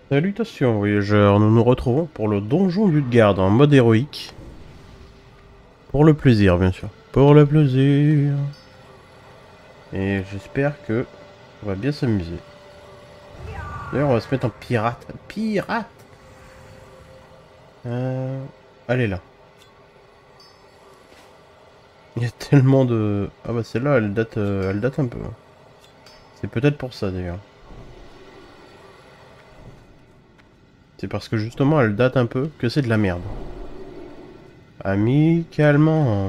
Salutations voyageurs, nous nous retrouvons pour le donjon d'Utgard en mode héroïque. Pour le plaisir bien sûr. Pour le plaisir. Et j'espère que on va bien s'amuser. D'ailleurs on va se mettre en pirate. Pirate. Allez là. Il y a tellement de... Ah bah celle-là elle date un peu. C'est peut-être pour ça d'ailleurs. C'est parce que justement elle date un peu que c'est de la merde. Amicalement.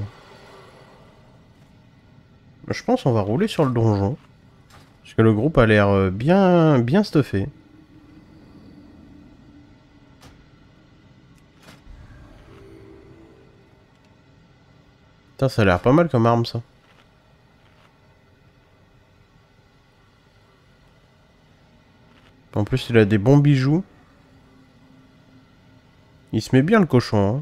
Je pense qu'on va rouler sur le donjon. Parce que le groupe a l'air bien stuffé. Putain, ça a l'air pas mal comme arme ça. En plus, il a des bons bijoux. Il se met bien le cochon, hein.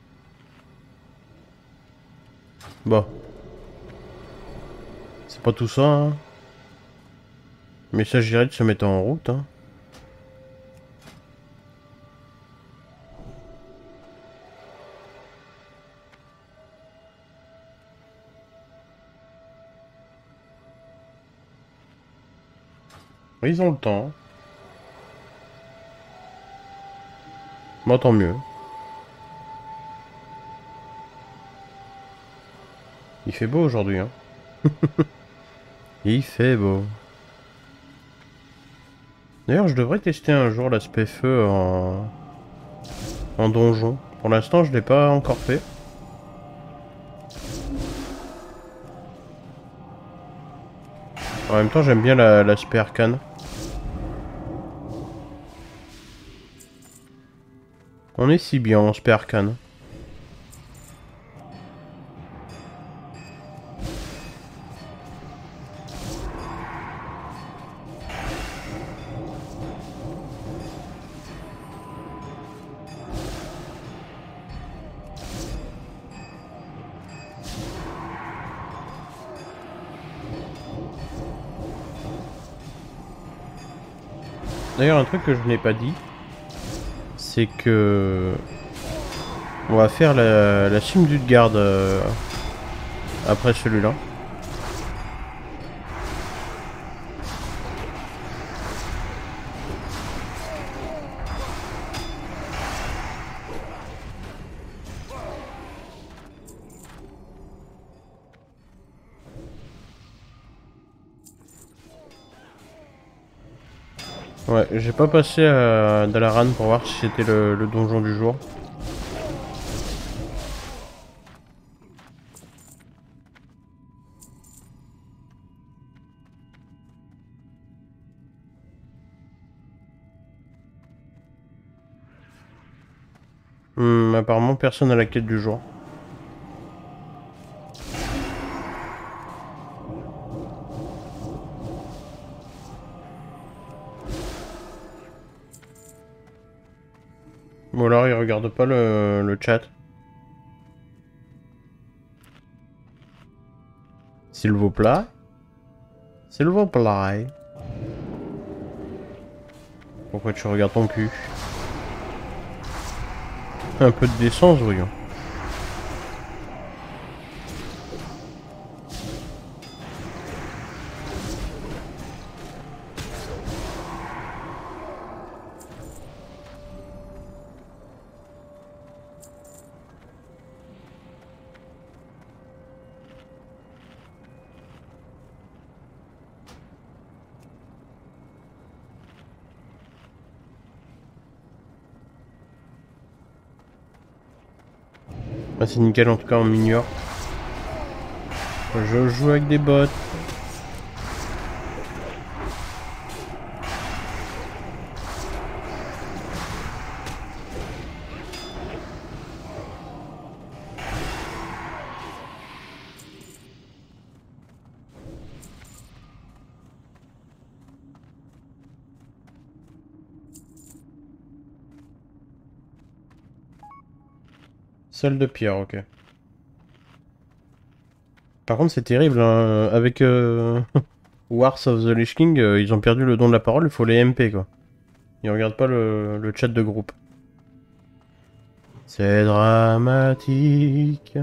Bon, c'est pas tout ça, hein. Mais il s'agirait de se mettre en route, hein. Ils ont le temps. Moi, tant mieux. Il fait beau aujourd'hui, hein. Il fait beau. D'ailleurs, je devrais tester un jour l'aspect feu en donjon. Pour l'instant, je l'ai pas encore fait. En même temps, j'aime bien l'aspect arcane. On est si bien en aspect arcane. D'ailleurs, un truc que je n'ai pas dit, c'est que on va faire la cime d'Utgard après celui-là. Ouais, j'ai pas passé à Dalaran pour voir si c'était le donjon du jour. Apparemment personne à la quête du jour. Ou alors il regarde pas le chat. S'il vous plaît. S'il vous plaît. Pourquoi tu regardes ton cul? Un peu de décence, voyons. Ah, c'est nickel, en tout cas on m'ignore. Je joue avec des bots. Salle de pierre, ok. Par contre c'est terrible, hein. Avec Wars of the Lich King, ils ont perdu le don de la parole, il faut les MP quoi. Il regarde pas le chat de groupe. C'est dramatique.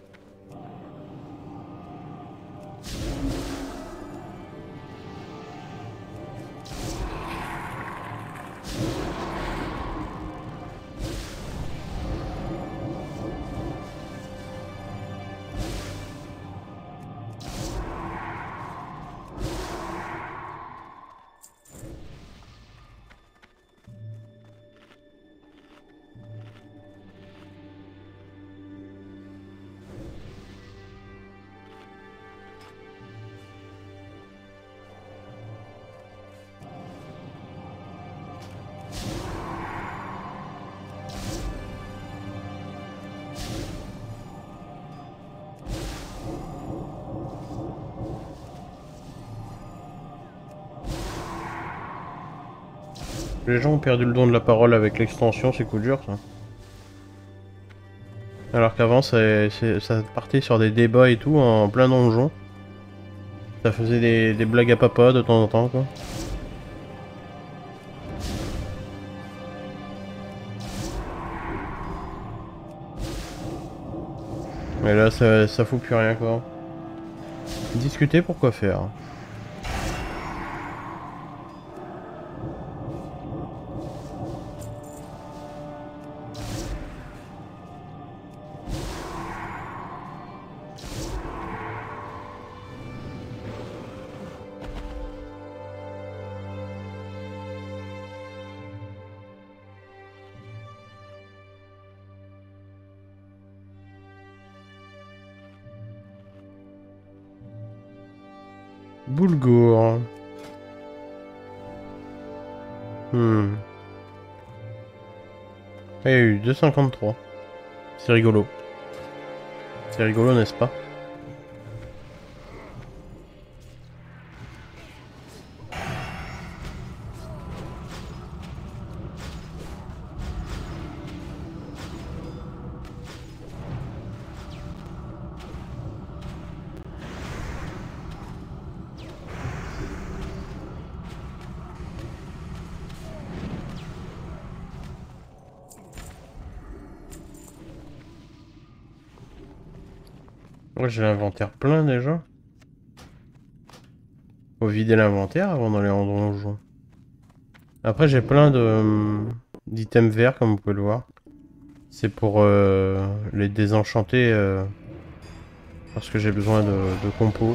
Les gens ont perdu le don de la parole avec l'extension, c'est coup dur ça. Alors qu'avant ça partait sur des débats et tout en plein donjon. Ça faisait des blagues à papa de temps en temps quoi. Mais là ça fout plus rien quoi. Discuter pour quoi faire. Boulgour. Il y a eu 2,53. C'est rigolo. C'est rigolo, n'est-ce pas? Moi j'ai l'inventaire plein déjà. Faut vider l'inventaire avant d'aller en donjon. Après j'ai plein de d'items verts comme vous pouvez le voir. C'est pour les désenchanter parce que j'ai besoin de compos.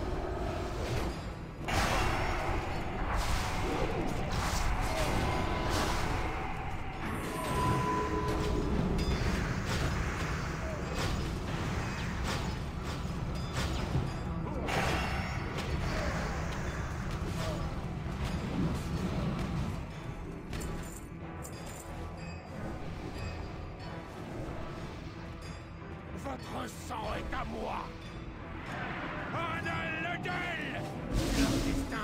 Votre sang est à moi. Adèle lequel leur destin.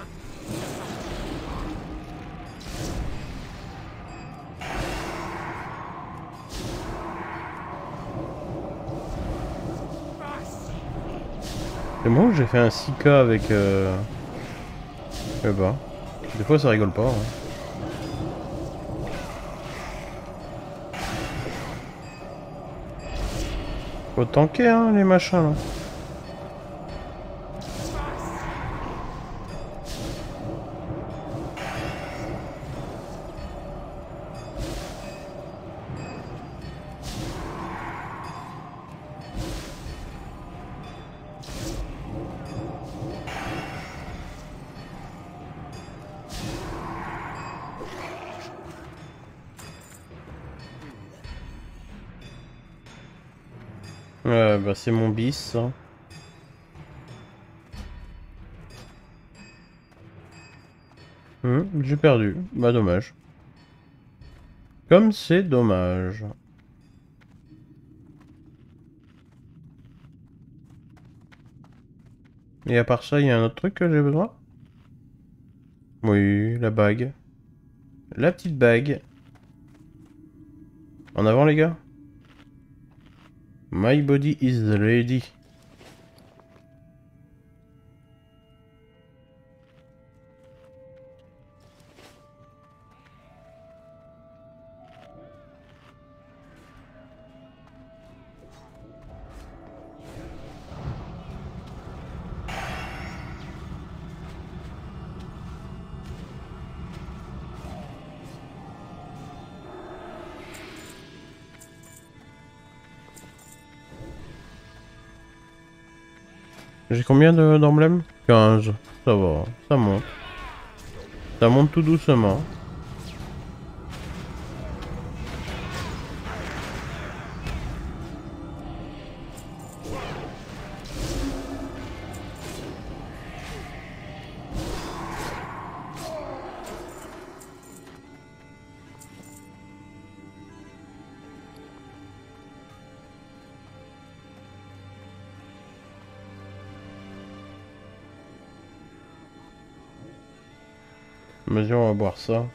C'est moi où j'ai fait un 6K avec bah. Des fois ça rigole pas. Hein. Faut tanker hein, les machins là. Bah c'est mon bis ça. J'ai perdu. Bah dommage. Comme c'est dommage. Et à part ça, il y a un autre truc que j'ai besoin? Oui, la bague. La petite bague. En avant les gars. My body is ready. J'ai combien d'emblèmes? 15. Ça va, ça monte. Ça monte tout doucement. Vas-y, on va boire ça.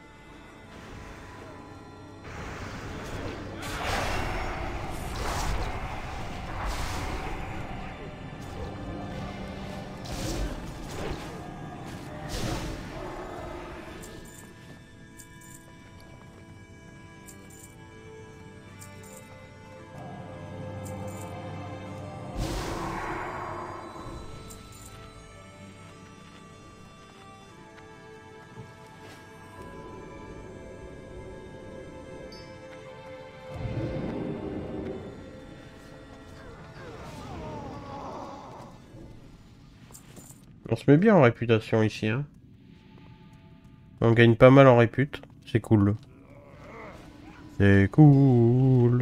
On se met bien en réputation ici, hein. On gagne pas mal en répute. C'est cool. C'est cool.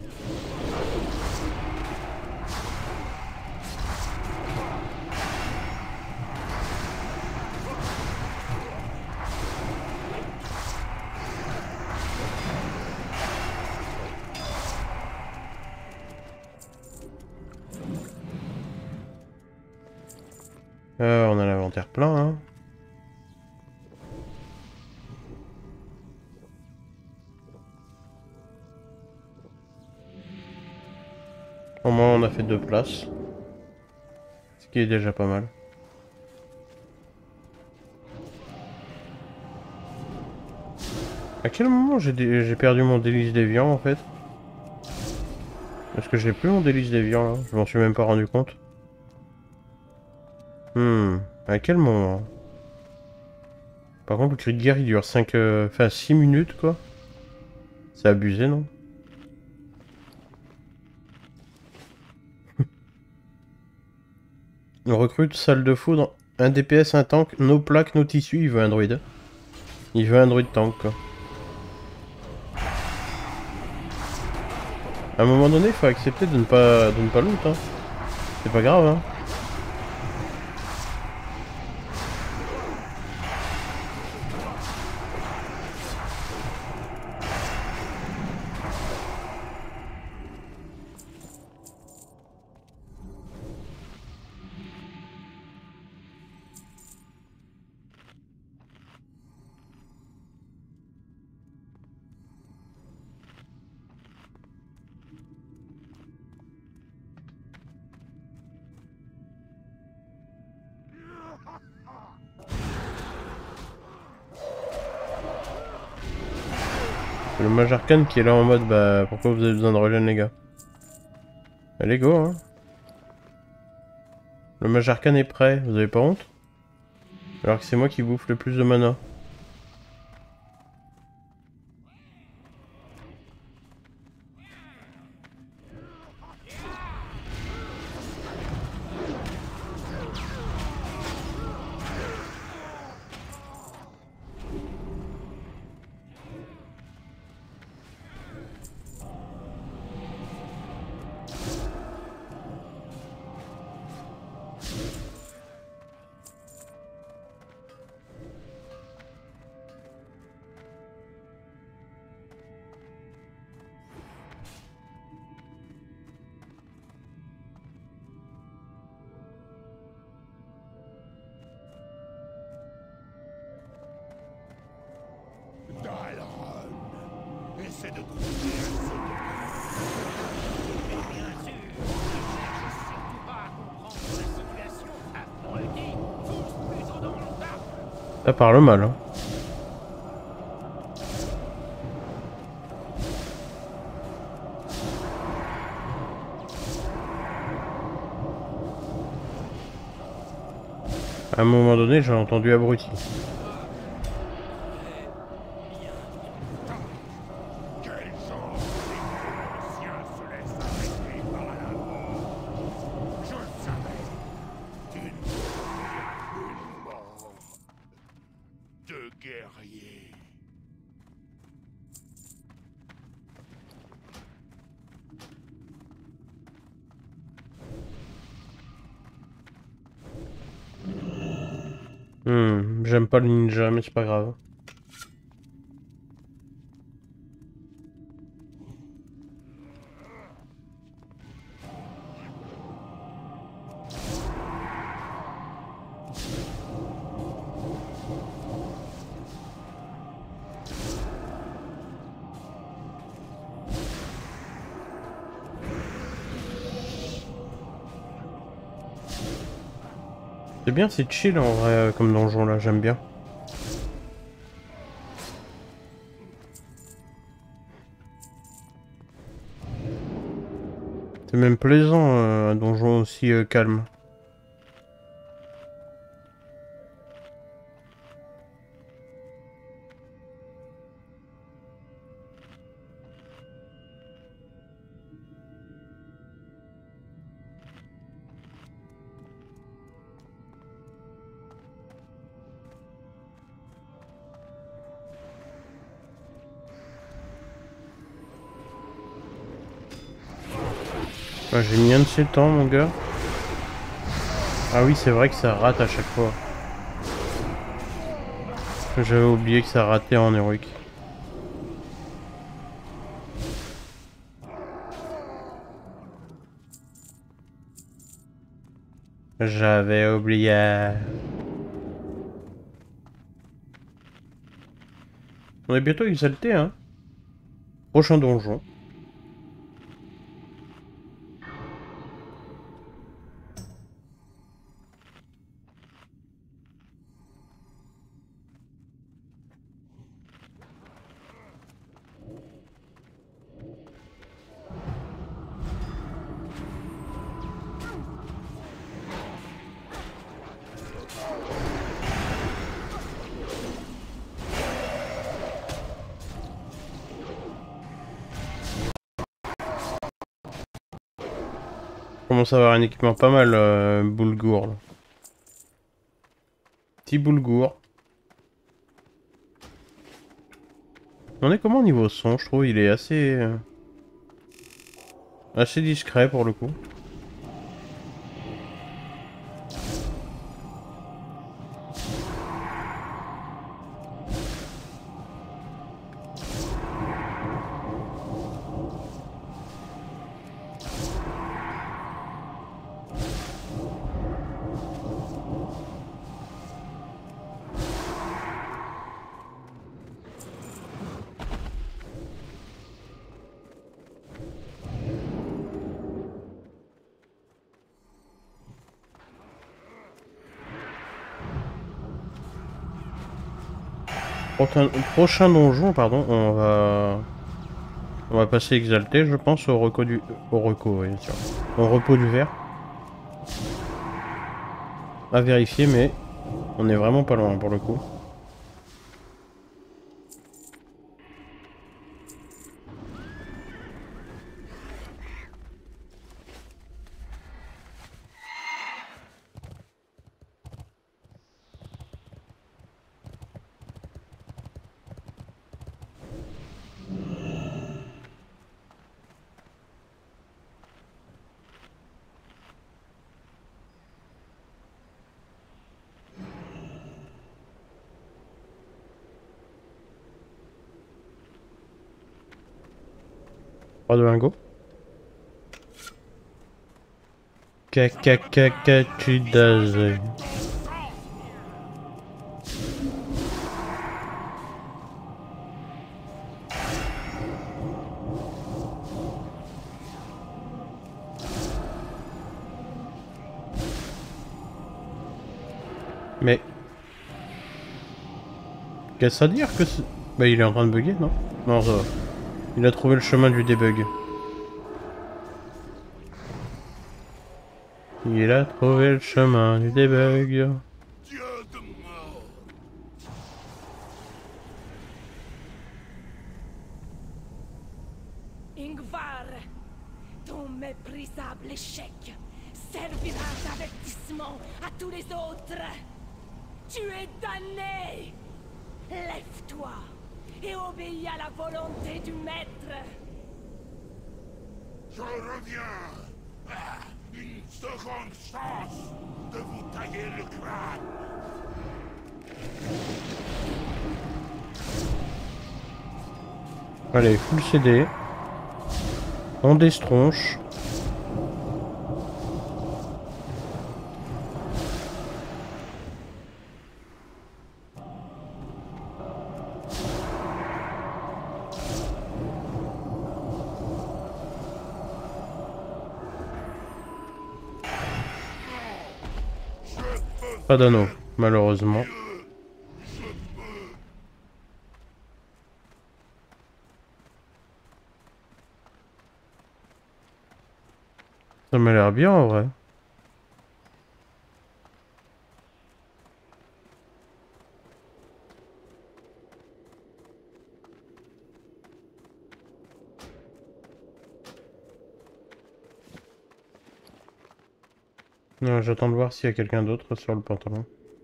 On a l'inventaire plein, hein. Au moins on a fait 2 places. Ce qui est déjà pas mal. À quel moment j'ai perdu mon délice déviant en fait? Est-ce que j'ai plus mon délice déviant là? Je m'en suis même pas rendu compte. À quel moment? Par contre le cri de guerre il dure 6 minutes quoi. C'est abusé non? On recrute salle de foudre, un DPS, un tank, nos plaques, nos tissus, il veut un druide. Il veut un druide tank quoi. À un moment donné il faut accepter de ne pas loot hein. C'est pas grave hein. Le mage arcane qui est là en mode bah pourquoi vous avez besoin de regen les gars? Allez go hein. Le mage arcane est prêt, vous avez pas honte? Alors que c'est moi qui bouffe le plus de mana. Essaie de trouver un saut. Mais bien sûr, ne cherche surtout pas à comprendre la situation. On le dit, fonce plutôt dans le tas. Ça parle mal hein. À un moment donné j'ai entendu abruti. J'aime pas le ninja, mais c'est pas grave. C'est bien, c'est chill en vrai comme donjon là, j'aime bien. C'est même plaisant un donjon aussi calme. Ah, j'ai mis un de ces temps mon gars. Ah oui c'est vrai que ça rate à chaque fois. J'avais oublié que ça ratait en héroïque. J'avais oublié. On est bientôt exalté hein. Prochain donjon. Commence à avoir un équipement pas mal boulgour là. Petit boulgour. On est comment au niveau son? Je trouve il est assez discret pour le coup. Prochain donjon, pardon, on va passer exalté, je pense, au reco, oui, bien sûr. Au repos du verre. À vérifier, mais on est vraiment pas loin pour le coup. Pas de lingot. Kakakakachidazé. Mais... Qu'est-ce à dire que c'est... Bah il est en train de bugger, non? Non, ça va. Il a trouvé le chemin du debug. Il a trouvé le chemin du debug. Dieu de mort! Ingvar, ton méprisable échec servira d'avertissement à tous les autres. Tu es damné. Lève-toi et obéis à la volonté du maître. Je reviens! Une seconde chance de vous tailler le crâne! Allez, full CD. On destronche. Pas d'anneau, malheureusement. Ça m'a l'air bien en vrai. Non, j'attends de voir s'il y a quelqu'un d'autre sur le pantalon.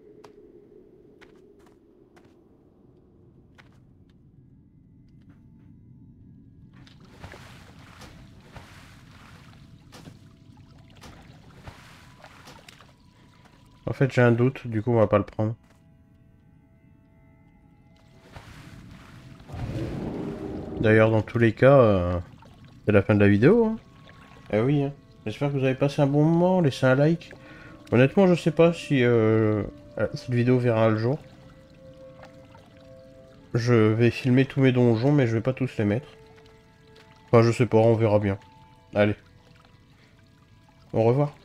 En fait, j'ai un doute, du coup, on va pas le prendre. D'ailleurs, dans tous les cas, c'est la fin de la vidéo. Hein. Eh oui, hein. J'espère que vous avez passé un bon moment. Laissez un like. Honnêtement, je sais pas si cette vidéo verra le jour. Je vais filmer tous mes donjons, mais je vais pas tous les mettre. Enfin, je sais pas, on verra bien. Allez. Au revoir.